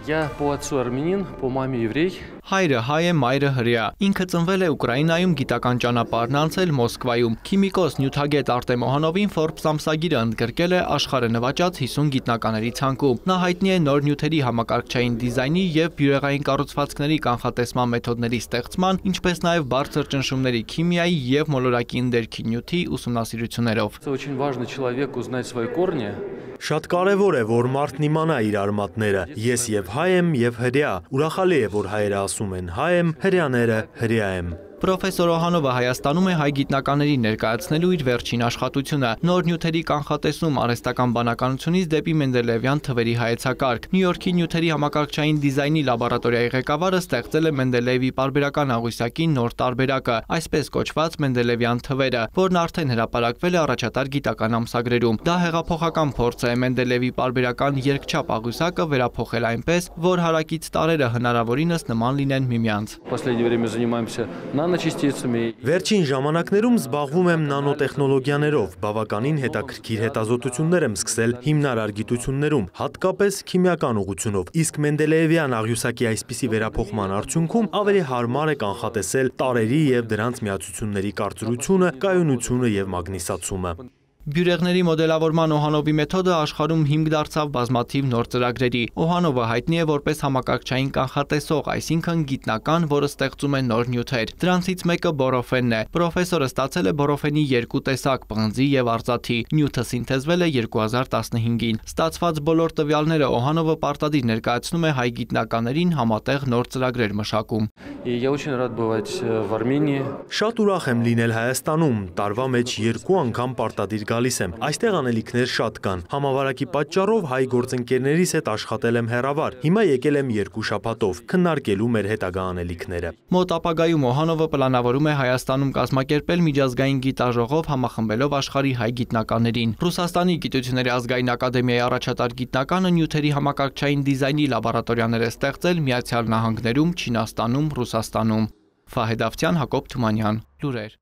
Я по отцу армянин, по маме еврей. Հայրը հայ է, մայրը հրեա։ Ինքը ծնվել է Ուկրաինայում, գիտական ճանապարհն անցել Մոսկվայում։ Քիմիկոս նյութագետ Արտեմ Օհանովին Forbes ամսագիրը ընդգրկել է աշխարհը նվաճած 50 գիտնականների ցանկում։ Նա հայտնի է նոր նյութերի համակարգչային դիզայնի եւ բյուրեղային կառուցվածքների կանխատեսման մեթոդների ստեղծման, ինչպես նաեւ բարձր ճնշումների քիմիայի եւ մոլորակի ընդերքի նյութի ուսումնասիրություններով։ Это очень важно человеку узнать свои корни. Շատ կարևոր է, որ մարդն իմանա իր արմատները։ Ես եւ հայ եմ եւ հրեա։ Ուրախալի է, որ հայերը ասում են հայ եմ, հրեաները հրեա եմ։ Պրոֆեսոր Օհանովը Հայաստանում է հայ գիտնականների ներկայացնելու իր վերջին աշխատությունը՝ նոր նյութերի կանխատեսում արհեստական բանականությունից դեպի Մենդելևյան թվերի հայեցակարգ։ Նյու Յորքի նյութերի համակարգչային դիզայնի լաբորատորիայի ղեկավարը ստեղծել է Մենդելեևի պարբերական աղյուսակի նոր տարբերակը, այսպես կոչված Մենդելևյան թվերը, որն արդեն հրապարակվել է առաջատար գիտական ամսագրերում։ Դա հեղափոխական փորձ է Մենդելեևի պարբերական երկչափ աղյուսակը վերափոխել այնպես, որ հարակից տարրերը հնարավորինս նման լինեն միմյանց։ Վերջին ժամանակներում զբաղվում եմ նանոտեխնոլոգիաներով, բավականին հետաքրքիր հետազոտություններ եմ սկսել հիմնարար գիտություններում, հատկապես քիմիական ուղղությունով, իսկ Մենդելեևյան աղյուսակի այսպիսի վերափոխման արդյունքում ավելի հարմար է կանխատեսել տարրերի եւ դրանց միացությունների կարծրությունը, կայունությունը եւ մագնիսացումը։ Բյուրեղների մոդելավորման Օհանովի մեթոդը աշխարհում հիմք դարձավ բազմաթիվ նոր ծրագրերի։ Օհանովը հայտնի է որպես համակարգչային կանխատեսող, այսինքն գիտնական, որը ստեղծում է նոր նյութեր։ Դրանցից մեկը բորոֆենն է։ Պրոֆեսորը ստացել է բորոֆենի երկու տեսակ՝ պղնձի եւ արծաթի։ Նյութը սինթեզվել է 2015-ին։ Ստացված բոլոր տվյալները Օհանովը պարտադիր ներկայացնում է հայ գիտնականներին համատեղ նոր ծրագրեր մշակում։ Я очень рад бывать в Армении. Շատ ուրախ եմ լինել Հայաստանում, տարվա մեջ 2 անգամ պարտադիր գալիս եմ։ Այստեղ անելիքներ շատ կան։ Համավարակի պատճառով հայ գործընկերներիս հետ աշխատել եմ հեռավար։ Հիմա եկել եմ 2 շաբաթով, քննարկելու մեր հետագա անելիքները։ Մոտ ապագայում Օհանովը պլանավորում է Հայաստանում կազմակերպել միջազգային գիտաժողով համախմբելով աշխարհի հայ գիտնականներին։ Ռուսաստանի գիտությունների ազգային ակադեմիայի առաջատար գիտնականը նյութերի համակարգչային դիզայնի լաբորատորիաներ է ստեղծել Միացյալ Նահանգներում, Չինաստանում, Ռուսաստանում։ Ֆահեդ Ավթյան, Հակոբ Թումանյան, լուրեր։